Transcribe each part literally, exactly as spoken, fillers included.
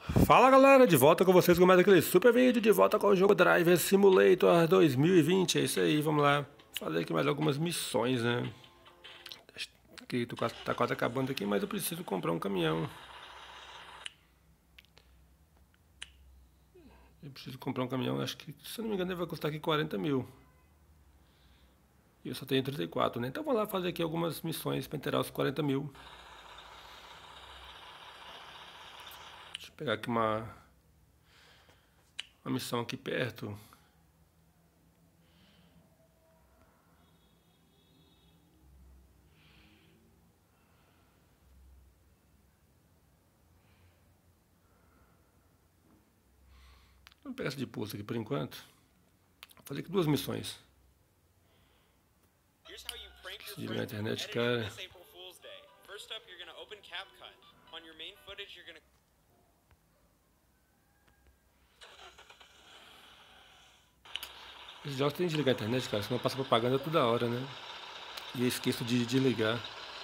Fala galera, de volta com vocês com mais aquele super vídeo, de volta com o jogo Driver Simulator dois mil e vinte, é isso aí, vamos lá fazer aqui mais algumas missões, né? Que tá quase acabando aqui, mas eu preciso comprar um caminhão. Eu preciso comprar um caminhão, acho que, se eu não me engano, ele vai custar aqui quarenta mil. E eu só tenho trinta e quatro, né? Então vamos lá fazer aqui algumas missões para inteirar os quarenta mil. Deixa eu pegar aqui uma, uma missão aqui perto. Vamos pegar essa de pulso aqui por enquanto. Vou fazer aqui duas missões. Esqueci de ligar a internet, cara. Esses jogos tem que desligar a internet, cara, senão passa propaganda toda hora, né? E eu esqueço de, de ligar.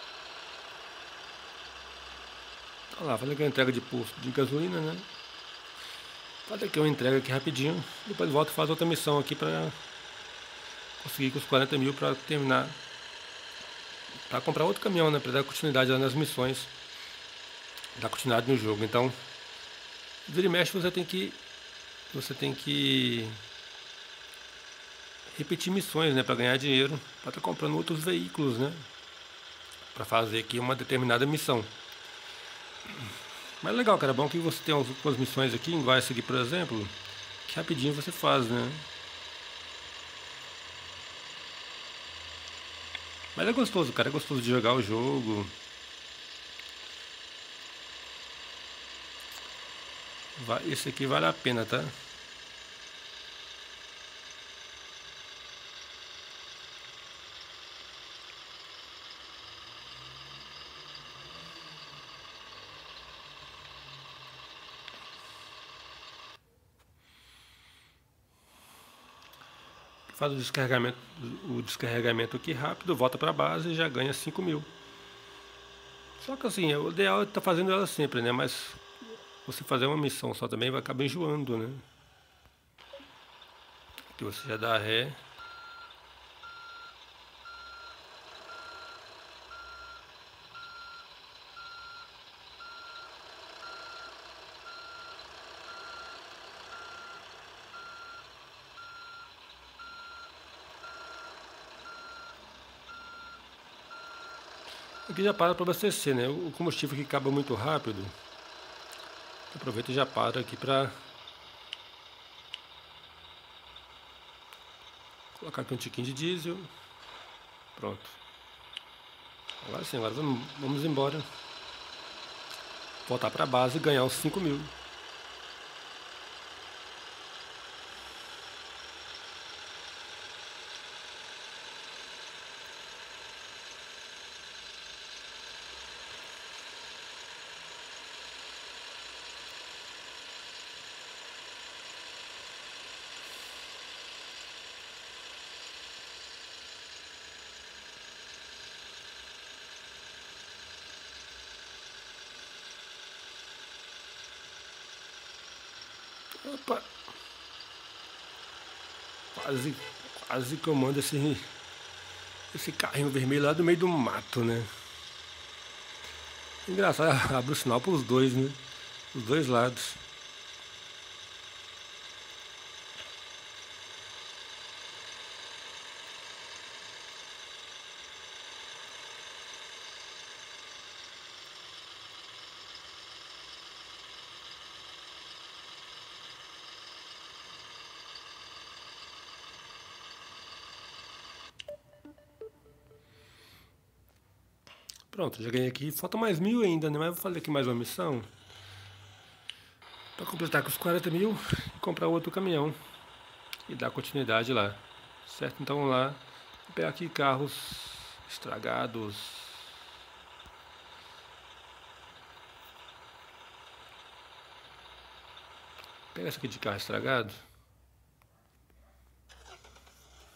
Olha lá, fazer aqui uma entrega de posto de gasolina, né? Fazer aqui uma entrega aqui rapidinho. Depois volto e faço outra missão aqui pra conseguir com os quarenta mil pra terminar. Pra comprar outro caminhão, né? Pra dar continuidade lá nas missões. Dar continuidade no jogo. Então, vira e mexe, você tem que. Você tem que repetir missões, né? Pra ganhar dinheiro. Pra estar comprando outros veículos, né? Pra fazer aqui uma determinada missão. Mas legal, cara, é bom que você tem algumas missões aqui, igual essa aqui, por exemplo, que rapidinho você faz, né? Mas é gostoso, cara, é gostoso de jogar o jogo. Esse aqui vale a pena, tá? Faz o descarregamento, o descarregamento aqui rápido, volta para a base e já ganha cinco mil. Só que assim, o ideal é estar fazendo ela sempre, né? Mas você fazer uma missão só também vai acabar enjoando, né? Que você já dá ré. Aqui já para para abastecer, né? O combustível que acaba muito rápido. Aproveita e já para aqui para colocar aqui um tiquinho de diesel. Pronto. Agora sim, agora vamos, vamos embora. Voltar para a base e ganhar os cinco mil. Opa! Quase, quase que eu mando esse, esse carrinho vermelho lá do meio do mato, né? Engraçado, abre o sinal para os dois, né? Os dois lados. Pronto, já ganhei aqui. Falta mais mil ainda, né? Mas vou fazer aqui mais uma missão. Para completar com os quarenta mil e comprar outro caminhão. E dar continuidade lá. Certo? Então vamos lá. Vou pegar aqui carros estragados. Pega essa aqui de carro estragado.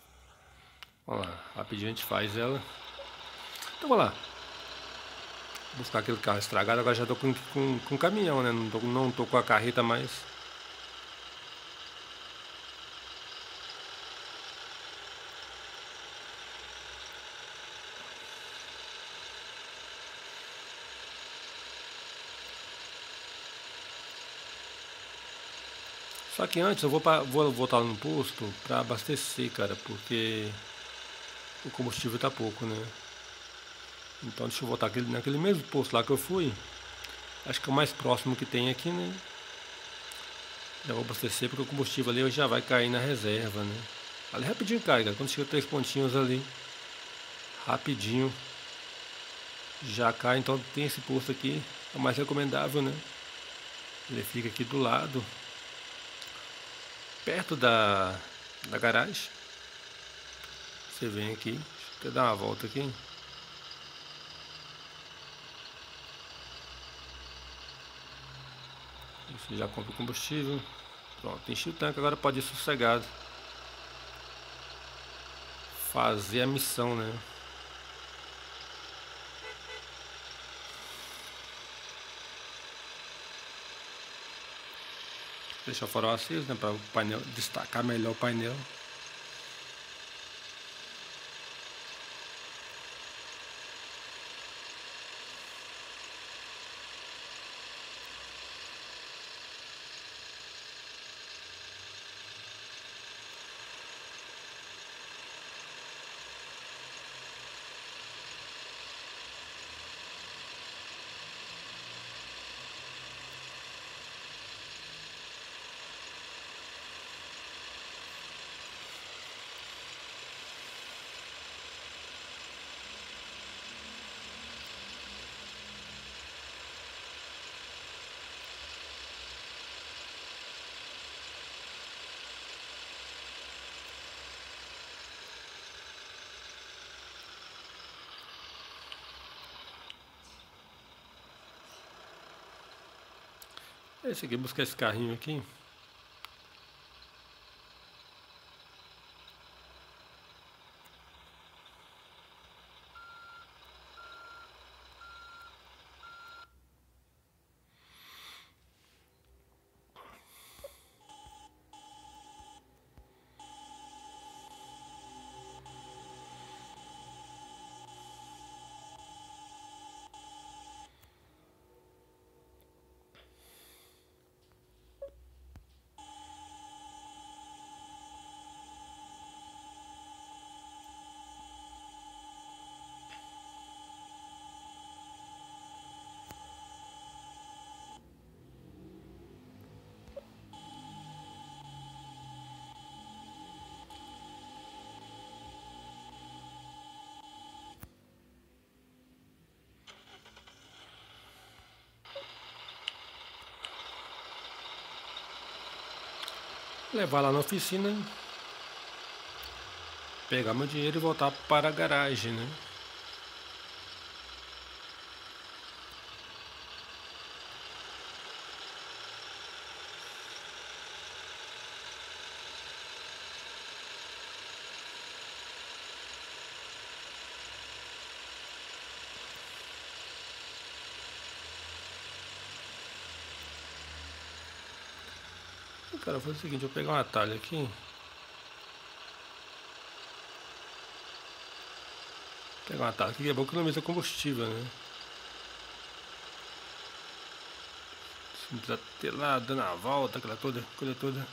Vamos lá, rapidinho a gente faz ela. Então vamos lá. buscar aquele carro estragado. Agora já tô com, com, com caminhão, né? Não tô, não tô com a carreta mais. Só que antes eu vou, pra, vou voltar no posto para abastecer, cara, porque o combustível tá pouco, né? Então deixa eu voltar aquele, naquele mesmo posto lá que eu fui. Acho que é o mais próximo que tem aqui, né? Já vou abastecer porque o combustível ali já vai cair na reserva, né? Ali rapidinho cai, cara. Quando chega três pontinhos ali, rapidinho já cai. Então tem esse posto aqui, é o mais recomendável, né? Ele fica aqui do lado, perto da, da garagem. Você vem aqui, deixa eu até dar uma volta aqui. Você já compra o combustível. Pronto, enchi o tanque, agora pode ir sossegado. Fazer a missão, né? Deixar o farol aceso, né? Para o painel destacar melhor o painel. Esse aqui, buscar esse carrinho aqui. Levar lá na oficina, pegar meu dinheiro e voltar para a garagem, né? Cara, vou fazer o seguinte, eu vou pegar um atalho aqui. Pegar um atalho aqui, é bom que economiza combustível, né? Não precisa ter lá, dando a volta, aquela toda, coisa toda.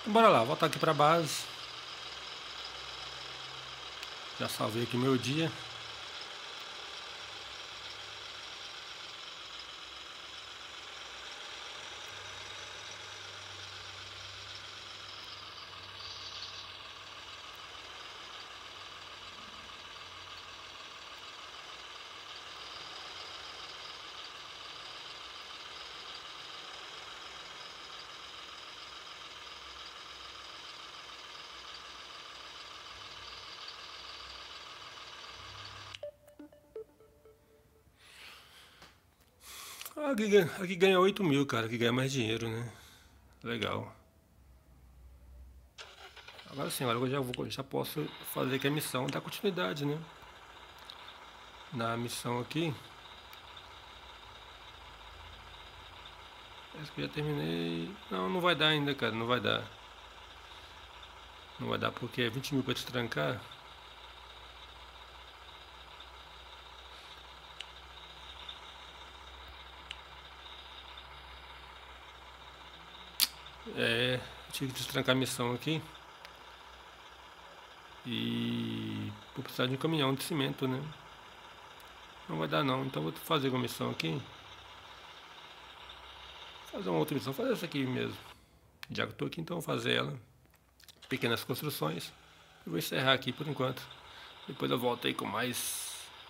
Bora lá, voltar aqui pra base. Já salvei aqui meu dia. Aqui, ganha- aqui ganha oito mil, cara. Aqui ganha mais dinheiro, né? Legal. Agora sim, agora eu já, vou, já posso fazer aqui a missão, dar continuidade, né? Na missão aqui. Essa que eu já terminei. Não, não vai dar ainda, cara. Não vai dar. Não vai dar porque é vinte mil pra te trancar. É, eu tive que destrancar a missão aqui. E vou precisar de um caminhão de cimento, né? Não vai dar não, então vou fazer uma missão aqui. Fazer uma outra missão, fazer essa aqui mesmo. Já que eu tô aqui, então vou fazer ela. Pequenas construções. Eu vou encerrar aqui por enquanto. Depois eu volto aí com mais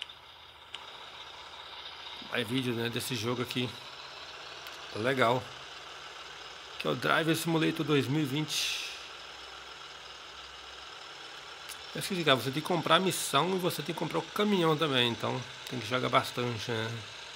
mais vídeos, né, desse jogo aqui. Legal. Que é o Driver Simulator dois mil e vinte. É isso que você tem que comprar a missão e você tem que comprar o caminhão também, então tem que jogar bastante, né?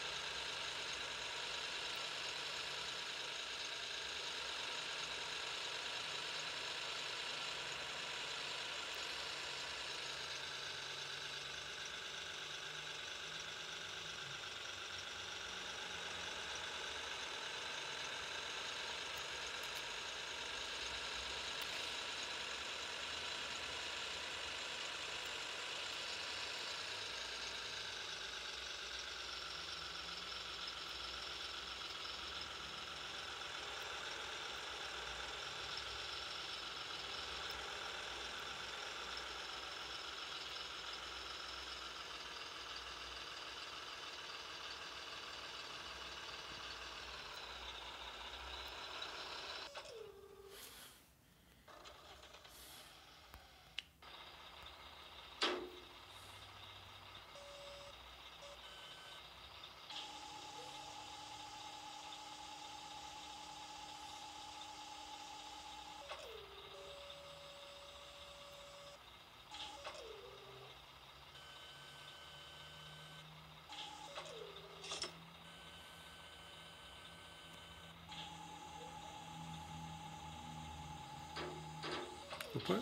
Opa.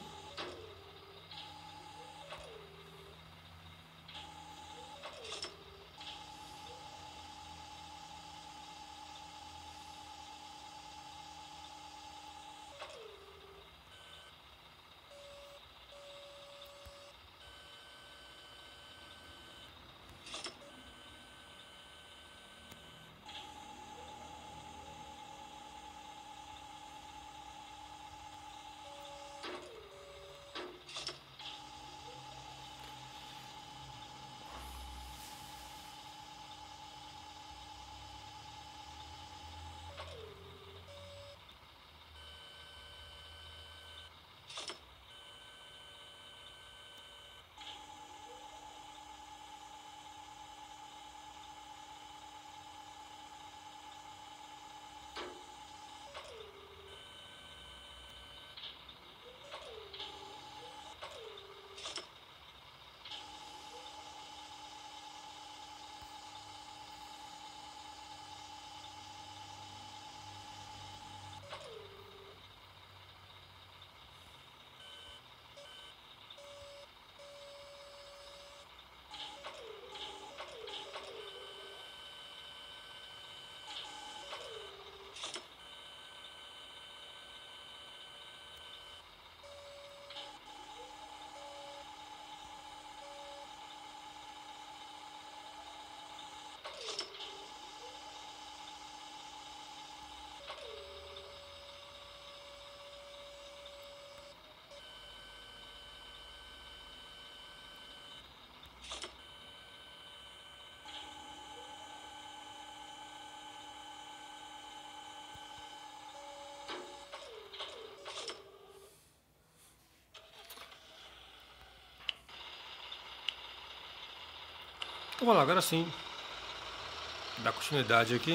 Então vamos lá, agora sim. Dar continuidade aqui.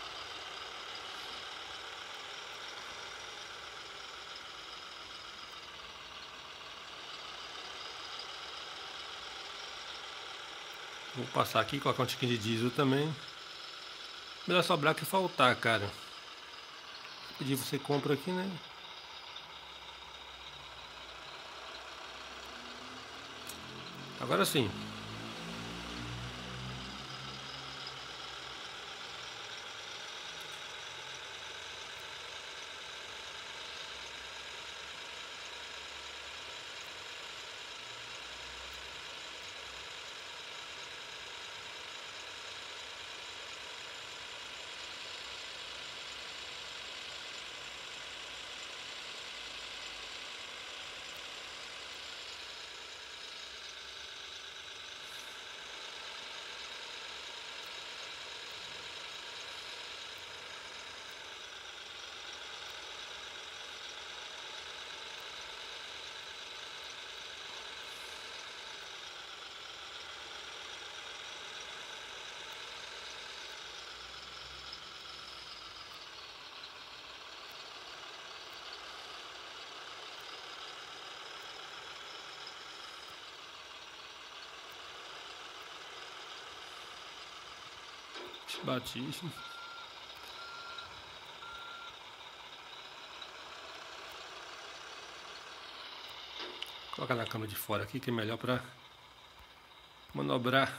Vou passar aqui, colocar um tiquinho de diesel também. Melhor sobrar que faltar, cara. Pedir você compra aqui, né? Agora sim. Bati. Colocar na câmera de fora aqui que é melhor para manobrar.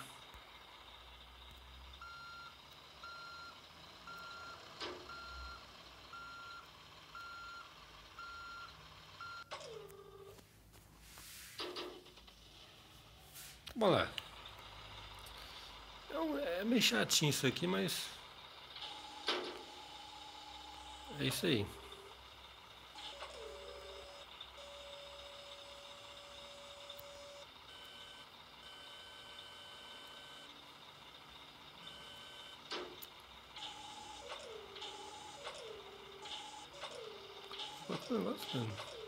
Vamos lá. É meio chatinho isso aqui, mas é isso aí. Quanto negócio, cara?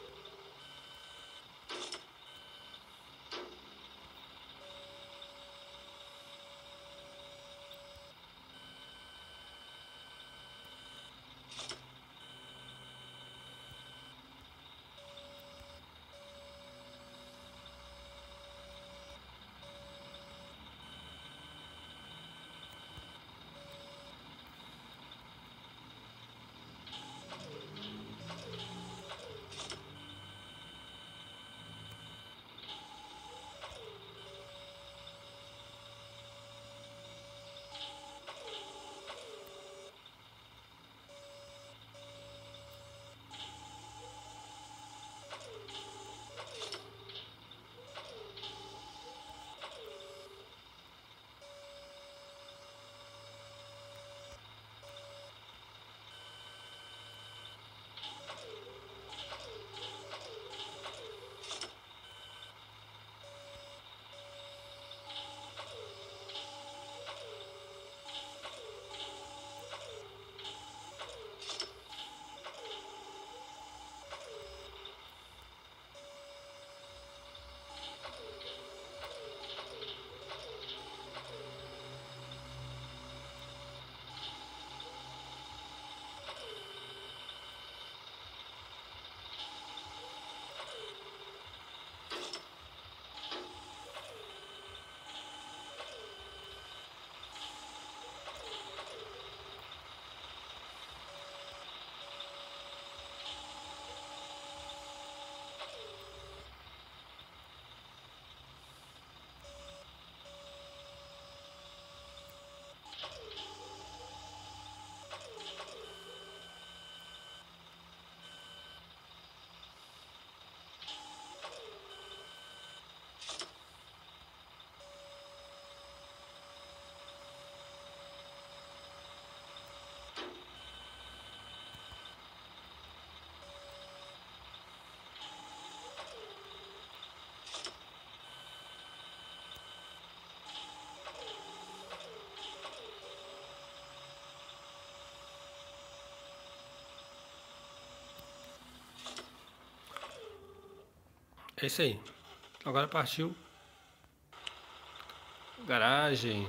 É isso aí. Agora partiu. Garagem.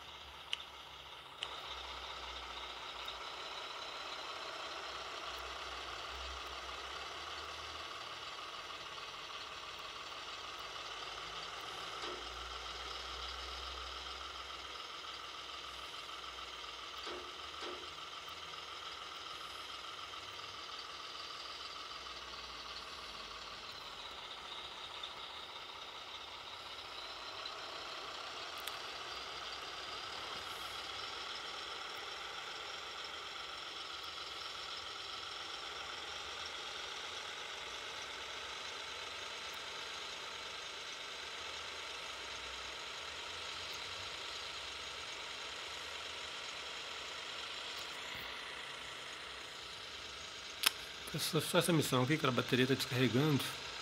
Só, só essa missão aqui, que a bateria está descarregando.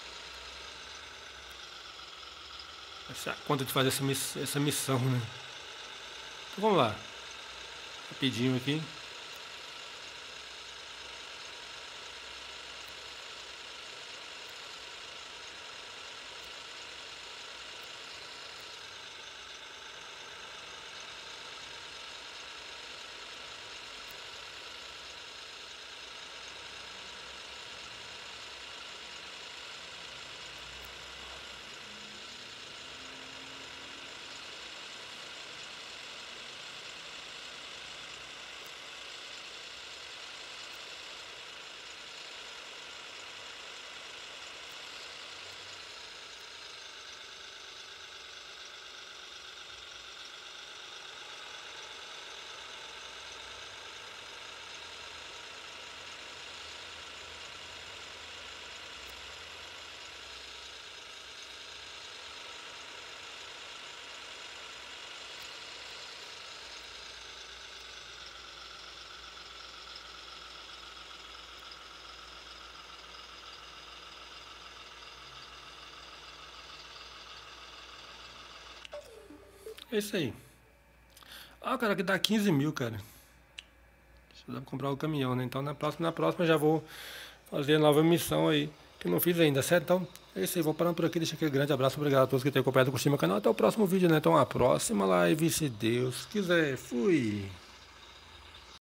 Essa é a conta de fazer essa, miss, essa missão, né? Então vamos lá. Rapidinho aqui. É isso aí. Ah, cara, que dá quinze mil, cara. Deixa eu comprar o caminhão, né? Então na próxima, na próxima já vou fazer a nova missão aí, que eu não fiz ainda, certo? Então é isso aí, vou parando por aqui, deixa aquele grande abraço, obrigado a todos que têm acompanhado, curtido meu canal. Até o próximo vídeo, né? Então a próxima live, se Deus quiser. Fui!